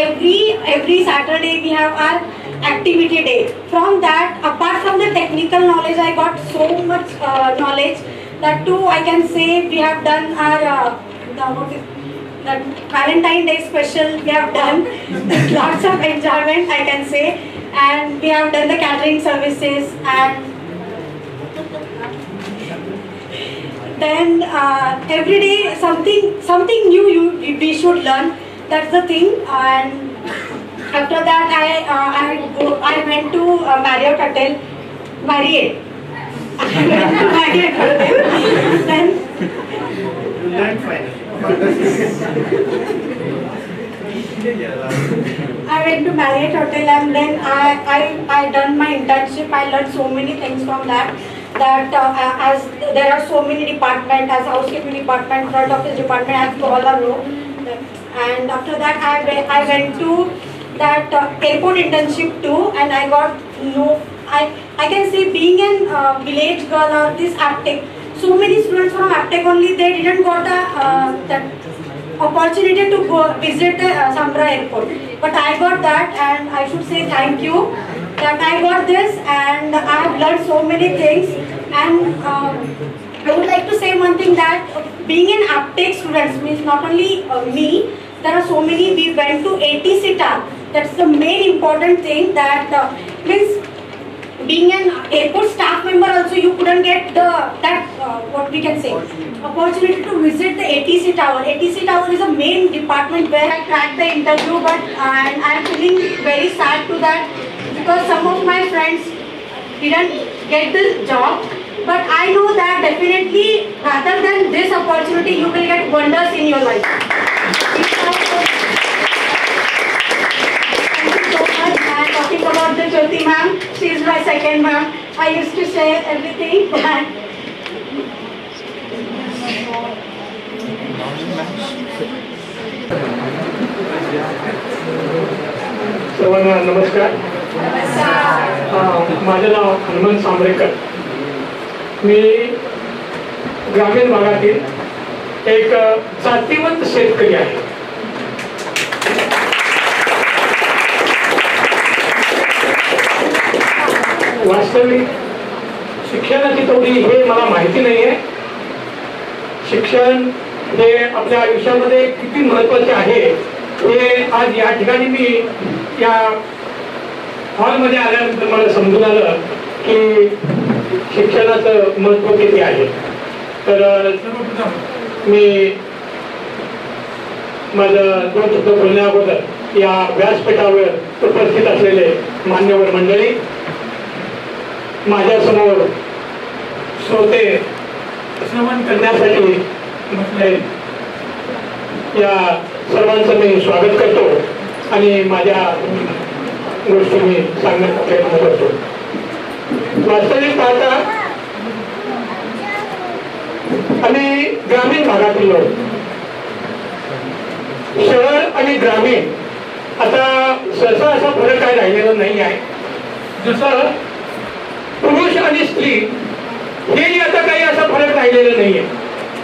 every Saturday we have our activity day. From that, apart from the technical knowledge, I got so much knowledge. That too, I can say we have done our the Valentine Day special. We have done lots of enjoyment, I can say, and we have done the catering services, and then every day something new we should learn. That's the thing. And after that, I went to Marriott Hotel, Marriott. Marriott Hotel. Then I went to Marriott Hotel, and then I done my internship. I learned so many things from that. As there are so many departments, as housekeeping department, front office department, as to all are know. And after that, I went to that airport internship too, and I got I can say, being a village girl or this Aptech, so many students from Aptech only, they didn't got that opportunity to go visit the Sambra airport, but I got that, and I should say thank you that I got this, and I have learned so many things. And I would like to say one thing, that being an Aptech students means not only me, there are so many. We went to ATC TAR. That's the main important thing, that means being an airport staff member also, you couldn't get what we can say, opportunity to visit the ATC Tower. ATC Tower is a main department where I cracked the interview, but and I am feeling very sad to that, because some of my friends didn't get this job. But I know that definitely, rather than this opportunity, you will get wonders in your life. Thank you so much. And talking about the Jyoti ma'am, she is my second ma'am. I used to share everything. सर्वांना नमस्कार. माझे नाव हनुमंत सांबरेकर. मी ग्रामीण भागातील एक जातीवंत शेतकरी आहे. वास्तविक शिक्षणाची तेवढी हे मला माहिती नाही आहे. शिक्षण हे आपल्या आयुष्यामध्ये किती महत्त्वाचे आहे हे आज या ठिकाणी मी या हॉलमध्ये आल्यानंतर मला समजून आलं की शिक्षणाचं महत्त्व किती आहे. तर सर्वप्रथम मी माझं दोन शब्द बोलण्या अगोदर या व्यासपीठावर उपस्थित असलेले मान्यवर मंडळी, माझ्यासमोर श्रोते श्रवण करण्यासाठी म्हटले, या सर्वांचं मी स्वागत करतो आणि माझ्या गोष्टी मी सांगण्याचा प्रयत्न करतो. वास्तविक पाहता आम्ही ग्रामीण भागातील लोक, शहर आणि ग्रामीण आता सहसा असा फरक काय राहिलेला नाही आहे. जसं पुरुष आणि स्त्री हेही आता काही असा फरक राहिलेला नाही आहे.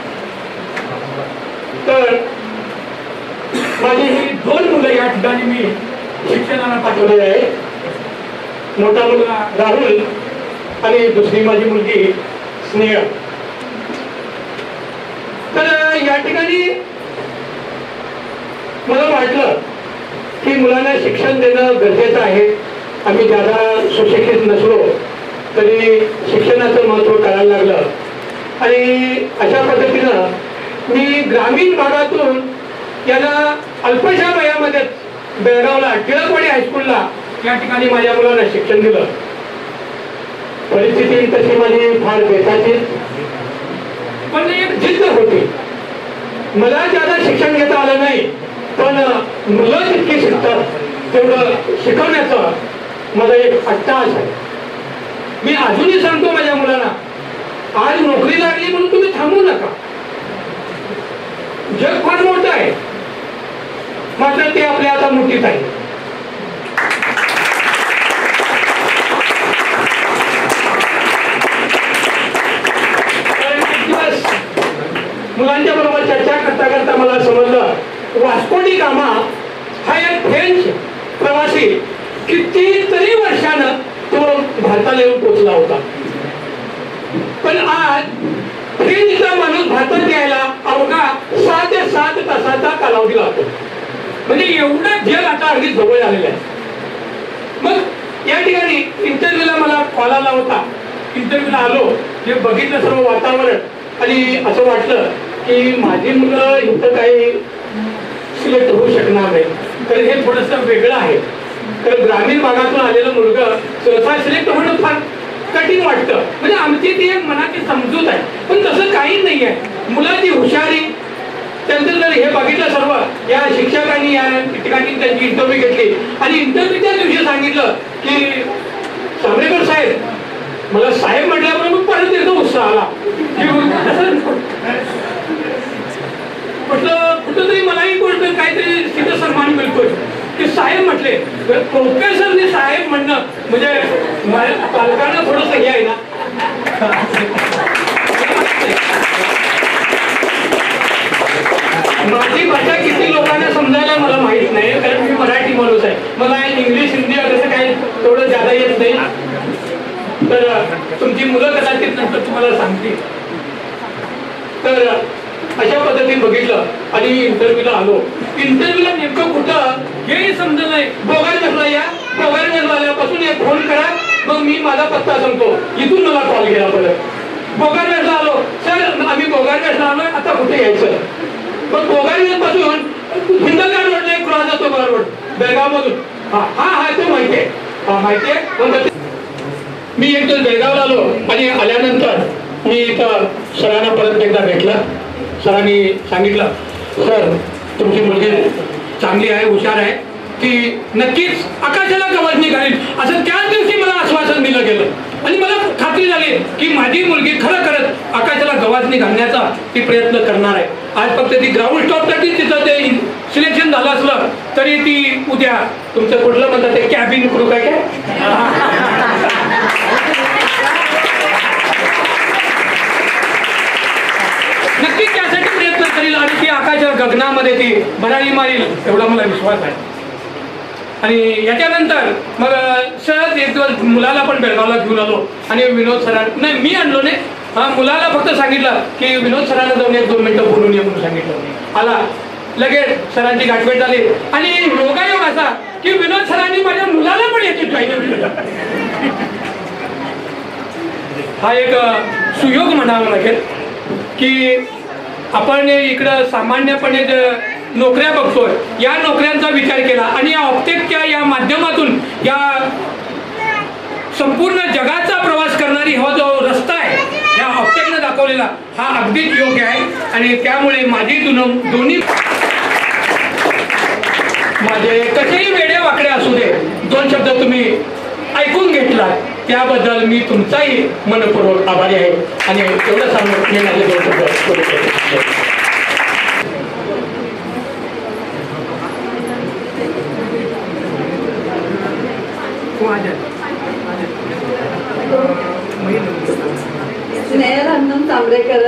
तर माझी ही दोन मुलं या ठिकाणी मी शिक्षणाला पाठवलेले आहे. मोठा मुलगा राहुल आणि दुसरी माझी मुलगी स्नेहा. तर या ठिकाणी मला वाटलं की मुलांना शिक्षण देणं गरजेचं आहे. आम्ही ज्यादा सुशिक्षित नसलो तरी शिक्षणाचं महत्त्व कळायला लागलं आणि अशा पद्धतीनं मी ग्रामीण भागातून याला अल्पशा वयामध्ये बेळगावला टिळकवाडी हायस्कूलला या ठिकाणी माझ्या मुलांना शिक्षण दिलं. परिस्थिती तशी माझी फार बेताची, पण एक जिद्द होती. मला ज्यादा शिक्षण घेता आलं नाही, पण मुलं जितकी शिकतात तेवढं शिकवण्याचा माझा एक अट्टाहास आहे. मी अजूनही सांगतो माझ्या मुलांना, आज नोकरी लागली म्हणून तुम्ही थांबू नका. जग फार मोठं आहे, मात्र ते आपल्या आता मुठीत आहे. मुलांच्या बरोबर चर्चा करता करता मला समजलं वास्को डी गामा हा एक फ्रेंच प्रवासी कितीतरी वर्षानं तो भारताला येऊन पोचला होता. पण आज फ्रेंचचा माणूस भारतात यायला अवघा 6 ते 7 तासाचा कालावधी लागतो. म्हणजे एवढं जग आता अगदी जवळ आलेलं आहे. मग या ठिकाणी इंटरव्ह्यूला मला कॉल आला होता. इंटरव्ह्यूला आलो, जे बघितलं सर्व वातावरण आणि असं वाटलं की माझी मुलं इथं काही सिलेक्ट होऊ शकणार नाही. तर हे थोडंसं वेगळं आहे. तर ग्रामीण भागातून आलेलं मुलगा सहसा सिलेक्ट होणं फार कठीण वाटतं. म्हणजे आमची ती एक मनाची समजूत आहे. पण तसं काही नाही आहे. मुलाची हुशारी त्यांचं जर हे बघितलं सर्व या शिक्षकांनी या ठिकाणी त्यांची इंटरव्ह्यू घेतली आणि इंटरव्ह्यूच्या दिवशी सांगितलं की सांगरेकर साहेब, मला साहेब म्हटल्याबरोबर परत एकदा उत्साह आला म्हटलं कुठंतरी मलाही गोष्ट काहीतरी सिद्ध सन्मान मिळतोय की साहेब म्हटले. प्रोफेसरने साहेब म्हणणं म्हणजे पालकांना थोडंसं हे आहे ना. माझी भाषा किती लोकांना समजायला मला माहित नाही, कारण मी मराठी माणूस आहे. मला इंग्लिश हिंदी असं काही थोडं जादा येत नाही. तर तुमची मुलं कदाचित नंतर तुम्हाला सांगतील. तर अशा पद्धतीने बघितलं आणि इंटरव्ह्यूला आलो. इंटरव्ह्यूला नेमकं कुठं हेही समजलं नाही. बोगारवेसला या, बोगारवेसला आल्यापासून एक फोन करा, मग मी माझा पत्ता सांगतो. इथून मला कॉल केला परत. बोगारवेसला आलो, सर आम्ही बोगारवेसला आलोय, आता कुठे यायचं. मग बोगारवेस पासून हिंदलगाड रोडला एक क्रॉस जातो रोड बेळगाव मधून. हा हा हा तो माहितीये, हा माहितीये. मी एक दिवस बेळगावला आलो आणि आल्यानंतर मी इथं सरांना परत एकदा भेटलं. सरांनी सांगितलं, सर तुमची मुलगी चांगली आहे, हुशार आहे, ती नक्कीच आकाशाला गवसणी घालील असं त्याच दिवशी मला आश्वासन दिलं गेलं. आणि मला खात्री झाली की माझी मुलगी खरंच आकाशाला गवसणी घालण्याचा ती प्रयत्न करणार आहे. आज फक्त ती ग्राउंड स्टॉपसाठी तिचं ते सिलेक्शन झालं असलं तरी ती उद्या तुमचं कुठलं म्हणतात ते कॅबिन क्रू काय नक्की त्यासाठी प्रयत्न करील आणि ती आकाशाच्या गगनामध्ये ती भरारी मारील एवढा मला विश्वास आहे. आणि याच्यानंतर मग सहज एक दिवस मुलाला पण बेळगावला घेऊन आलो आणि विनोद सरांना नाही मी आणलो नाही, हा मुलाला फक्त सांगितलं की विनोद सरांना जाऊन 1-2 मिनिटं बोलून ये म्हणून सांगितलं. आला, लगेच सरांची गाठभेट झाली आणि योगायोग असा की विनोद सरांनी माझ्या मुलाला पण याची जॉईन केलं. हा एक सुयोग म्हणावा लागेल की आपण इकडं सामान्यपणे नोकऱ्या बघतोय, या नोकऱ्यांचा विचार केला आणि या ऑप्टेकच्या या माध्यमातून या संपूर्ण जगाचा प्रवास करणारी हा जो रस्ता आहे या ऑप्टेकनं दाखवलेला हा अगदीच योग्य आहे. आणि त्यामुळे माझी दोन्ही माझे कसेही वेडे वाकडे असू दे 2 शब्द तुम्ही ऐकून घेतला त्याबद्दल मी तुमचाही मनपूर्वक आभारी आहे. आणि एवढं सांगून मी माझे 2 शब्द स्नेहल हनुमान चांबरेकर,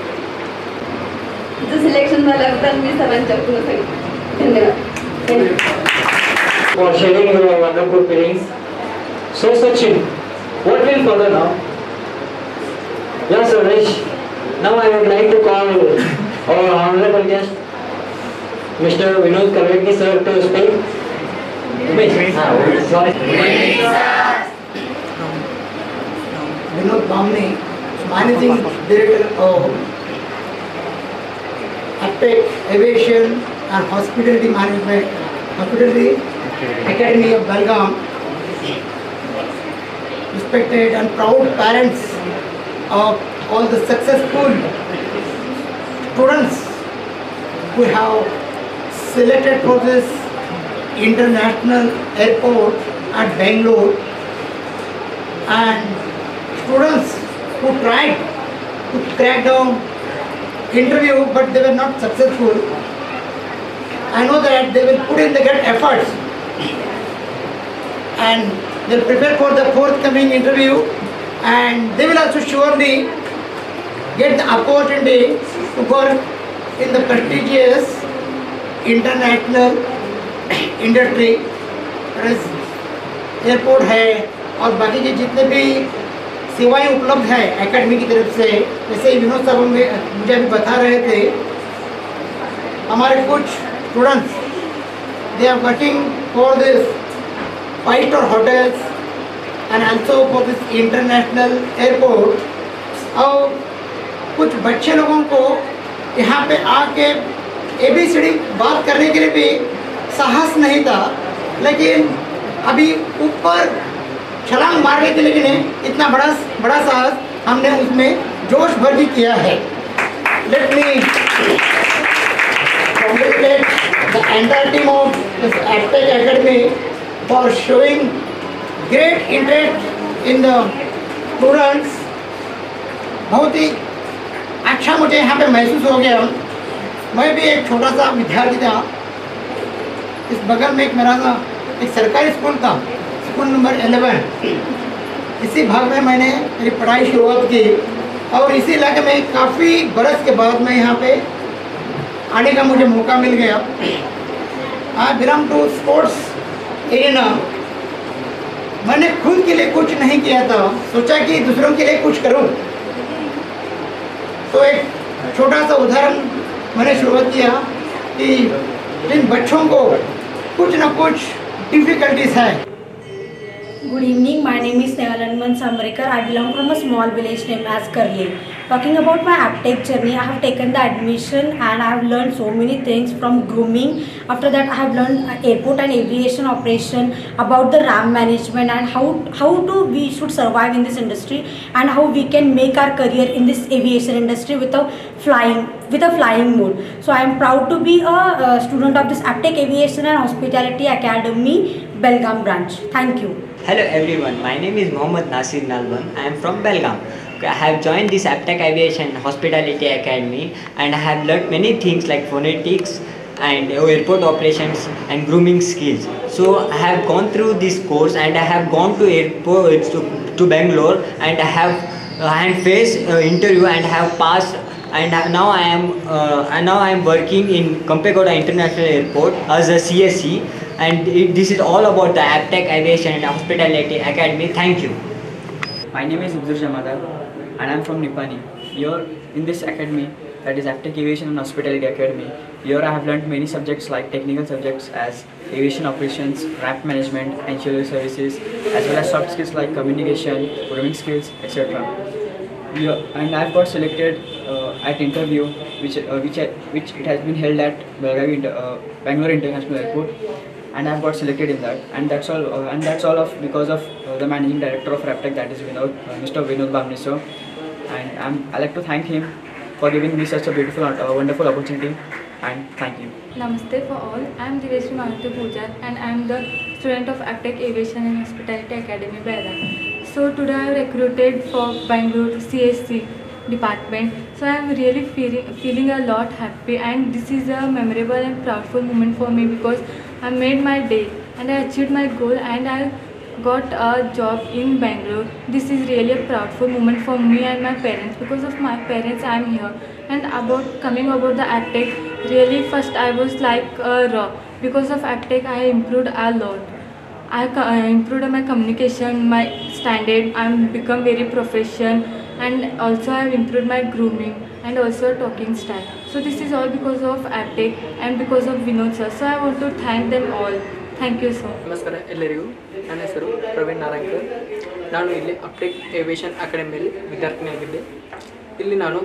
तिचं सिलेक्शन झाल्याबद्दल मी सरांच्या पूर्ण धन्यवाद. For sharing your wonderful feelings. So Sachin, what will further now? Yes, Ramesh. Now I would like to call our honorable guest, Mr. Vinod Karvekar sir, to speak. Sorry. Vinod Bamni, Managing Director of Aptech Aviation and Hospitality Management, Hospitality Academy of Belgaum. Respected and proud parents of all the successful students who have selected for this international airport at Bangalore, and students who tried to crack down interview but they were not successful. I know that they will put in the great efforts and they will prepare for the forthcoming interview, and they will also surely get the opportunity to work in the prestigious international industry airport है और बाकी के जितने भी सेवाएं उपलब्ध है academy की तरफ से, जैसे विनोद साहब मुझे अभी बता रहे थे, हमारे कुछ students they are working for this 5-star hotels and also for this international airport। और कुछ बच्चे लोगों को यहाँ पे आके ABCD बात करने के लिए भी साहस नहीं था, लेकिन अभी ऊपर छलांग मारने के लिए इतना बड़ा साहस हमने उसमें जोश भर भी किया है। Let me congratulate the entire team of this Aptech Academy for showing great interest in the students। बहुत ही अच्छा मुझे यहाँ पे महसूस हो गया। मैं भी एक छोटा सा विद्यार्थी था। इस बगल में एक मेरा सा एक सरकारी स्कूल था, स्कूल नंबर 11। इसी भाग में मैंने मेरी पढ़ाई शुरुआत की और इसी इलाके में काफ़ी बरस के बाद मैं यहाँ पे आने का मुझे मौका मिल गया। I belong to sports arena. मैंने खुद के लिए कुछ नहीं किया था, सोचा कि दूसरों के लिए कुछ करूं। तो एक छोटा सा उदाहरण मैंने शुरुआत किया कि जिन बच्चों को कुछ ना कुछ डिफिकल्टीज है। Good evening, my name is Sneha Lanman Samrekar. I belong from a small village named as Karli. Talking about my Aptech journey, I have taken the admission and I have learned so many things from grooming. After that, I have learned airport and aviation operation, about the RAM management and how we should survive in this industry and how we can make our career in this aviation industry with a flying mode. So I am proud to be a student of this Aptech Aviation and Hospitality Academy, Belgaum branch. Thank you. Hello everyone, my name is Mohammad Nasir Nalban. I am from Belgaum. I have joined this Aptech Aviation Hospitality Academy and I have learnt many things like phonetics and airport operations and grooming skills. So I have gone through this course and I have gone to airport to Bangalore and I have faced interview and have passed. And now I am working in Kampegoda International Airport as a CSE, and this is all about the Aptech Aviation and Hospitality Academy. Thank you. My name is Ibdur Jamadar and I am from Nipani. Here in this academy, that is Aptech Aviation and Hospitality Academy, here I have learnt many subjects like technical subjects as aviation operations, ramp management, ancillary services, as well as soft skills like communication, programming skills, etc. And I have got selected at interview which it has been held at Bangalore International Airport, and I have got selected in that, and that's all because of the managing director of Aptech, that is Mr. Vinod Bamni sir, and I like to thank him for giving me such a beautiful wonderful opportunity, and thank you. Namaste for all. I am Diveshri Maruti Poojar and I am the student of Aptech Aviation and Hospitality Academy, Belgaum. So today I am recruited for Bangalore CSC department. So I am really feeling a lot happy, and this is a memorable and proudful moment for me because I made my day and I achieved my goal and I got a job in Bangalore. This is really a proudful moment for me and my parents. Because of my parents I am here. And coming about the Aptech, really first I was like raw. Because of Aptech I improved a lot. I improved my communication, my standard, I become very professional, and also I have improved my grooming and also talking style. So this is all because of Aptech and because of Vinod sir. So I want to thank them all. Thank you so much. ನಮಸ್ಕಾರ ಎಲ್ಲರಿಗೂ. ನನ್ನ ಹೆಸರು ಪ್ರವೀಣ್ ನಾರಾಯಣ್ಕರ್. ನಾನು ಇಲ್ಲಿ ಅಪ್ಟೆಕ್ aviation ಅಕಾಡೆಮಿಯಲ್ಲಿ ವಿದ್ಯಾರ್ಥಿನಿಯಾಗಿದ್ದೆ. ಇಲ್ಲಿ ನಾನು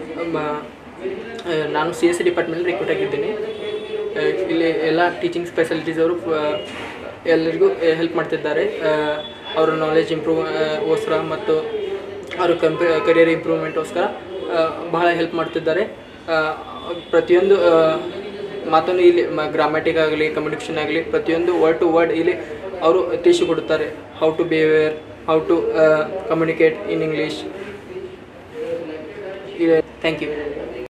CSE ಡಿಪಾರ್ಟ್ಮೆಂಟಲ್ಲಿ recruit ಆಗಿದ್ದೀನಿ. ಇಲ್ಲಿ ಎಲ್ಲ ಟೀಚಿಂಗ್ ಸ್ಪೆಷಾಲಿಟೀಸ್ ಅವರು ಎಲ್ಲರಿಗೂ ಹೆಲ್ಪ್ ಮಾಡ್ತಿದ್ದಾರೆ. ಅವರ ನಾಲೆಜ್ ಇಂಪ್ರೂವ್ಗೋಸ್ಕರ ಮತ್ತು ಅವರ ಕರಿಯರ್ ಇಂಪ್ರೂವ್ಮೆಂಟ್ಗೋಸ್ಕರ ಬಹಳ ಹೆಲ್ಪ್ ಮಾಡ್ತಿದ್ದಾರೆ. ಪ್ರತಿಯೊಂದು ಮಾತನ್ನು ಇಲ್ಲಿ ಗ್ರಾಮ್ಯಾಟಿಕ್ ಆಗಲಿ ಕಮ್ಯುನಿಕೇಷನ್ ಆಗಲಿ ಪ್ರತಿಯೊಂದು ವರ್ಡ್ ಟು ವರ್ಡ್ ಇಲ್ಲಿ ಅವರು ತಿಳಿಸಿಕೊಡುತ್ತಾರೆ. How to behaviour, how to communicate in English. Thank you.